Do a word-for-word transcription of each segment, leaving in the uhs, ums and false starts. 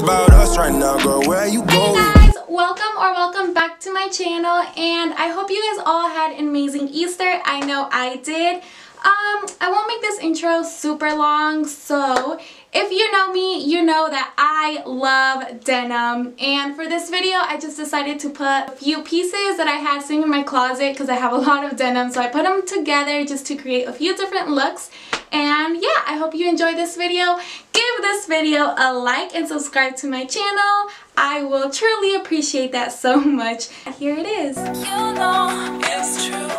about us right now, girl. Where are you going? Hey guys, welcome or welcome back to my channel, and I hope you guys all had an amazing Easter. I know I did. Um, I won't make this intro super long, so if you know me, you know that I love denim, and for this video I just decided to put a few pieces that I had sitting in my closet because I have a lot of denim, so I put them together just to create a few different looks. And yeah, I hope you enjoyed this video. Give this video a like and subscribe to my channel. I will truly appreciate that so much. Here it is. You know it's true.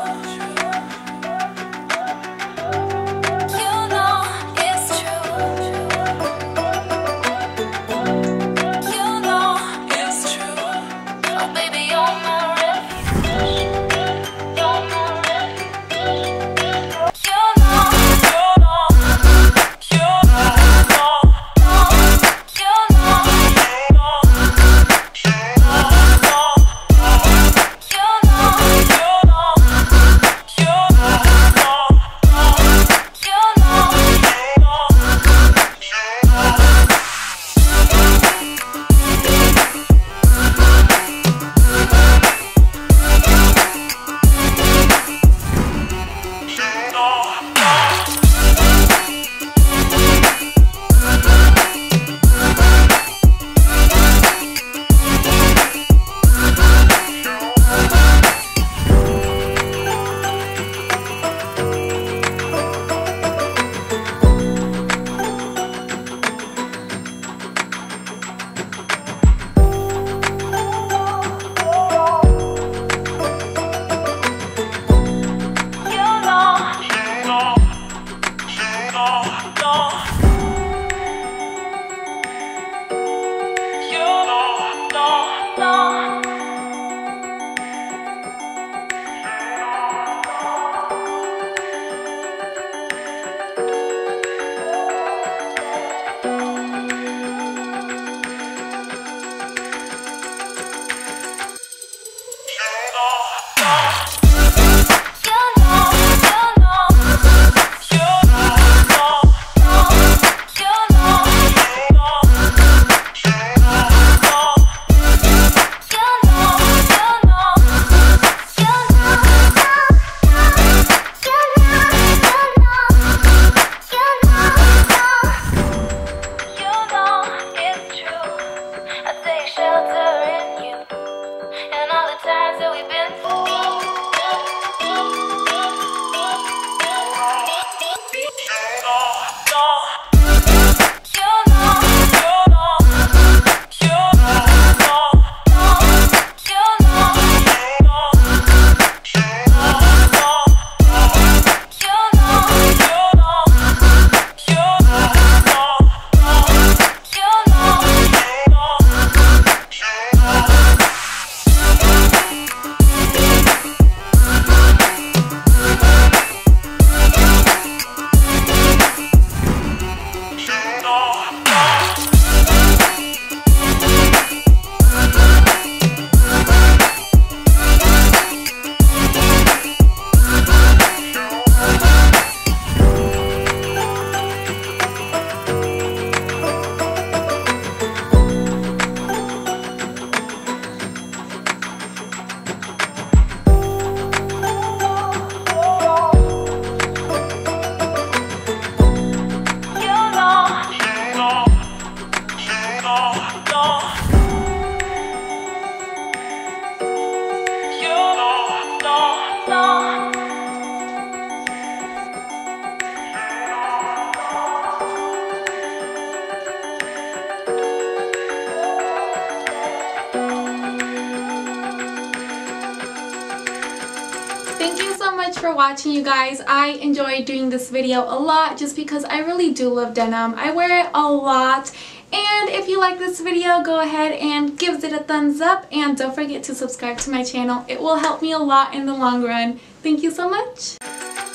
Thank you so much for watching, you guys. I enjoyed doing this video a lot just because I really do love denim. I wear it a lot. And if you like this video, go ahead and give it a thumbs up. And don't forget to subscribe to my channel. It will help me a lot in the long run. Thank you so much.